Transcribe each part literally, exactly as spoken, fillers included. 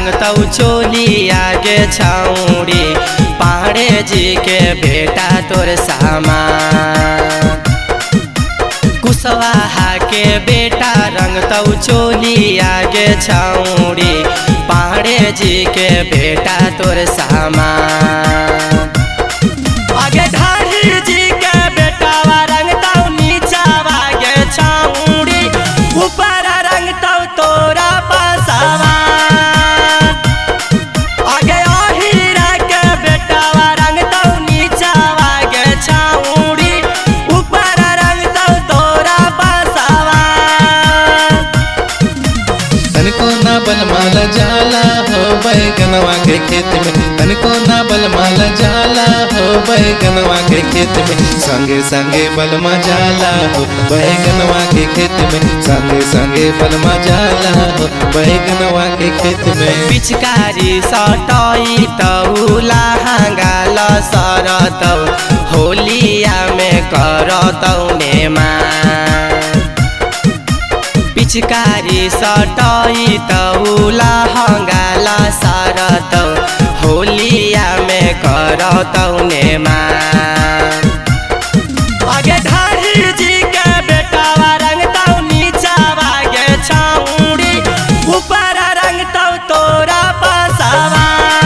रंग तौ चोली आगे छौड़ी पाड़े जी के बेटा तोर सामा। कुशवाहा के बेटा रंग तौ चोली आगे छौड़ी पाड़े जी के बेटा तोर सामा। आगे ढाढ़ी जी के बेटा रंग तौ नीचा आगे छौड़ी ऊपर रंग तौ तोरा पासावा। आगे अहिरा के बेटा रंग तौ नीचा आगे छौड़ी ऊपर रंग तौ तोरा पासावा। तनिको ना बलमाला जाला हो बैगनवा के खेत में, तनिको ना बलमाला जाला हो बैगनवा के खेत में, संगे संगे बलमा जाला हो बैगनवा के खेत में, संगे संगे बलमा जाला हो बैगनवा के खेत में। पिचकारी सटई तौ लहंगाल सरतौ होलिया में करतौ नेमा। पिचकारी सटई तौ लहंगाल सरतौ होलिया में करतौ नेमा। आगे ढाढ़ी जी के बेटा रंग तौ नीचा आगे छौड़ी ऊपर रंग तौ तोरा पासावा।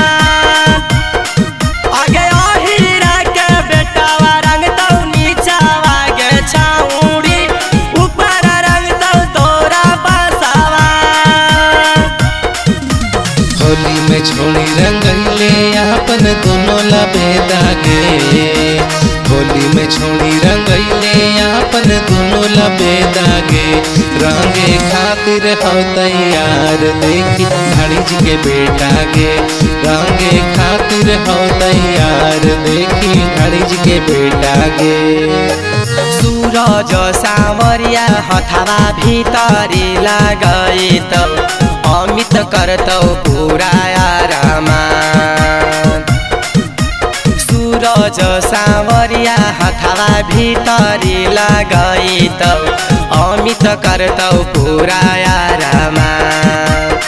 आगे अहिरा के बेटा रंग तौ नीचा आगे छौड़ी ऊपर रंग तौ तोरा पासावा। होली में छोड़ी रंगैले आपन दोनों लबेदागे, होली में छोड़ी रंगैले आपन दोनों लबेदागे, रंगे खातिर हो तैयार देखी ढाढ़ी जी के बेटा गे, रंगे खातिर हो तैयार देखी ढाढ़ी जी के बेटा गे। सूरज सावरिया हथवा भीतरी लगई तौ अमित करतौ पूरा आरामा। सूरज सावरिया हथवा भीतरी लगई तौ अमित करतौ पूरा आरामा।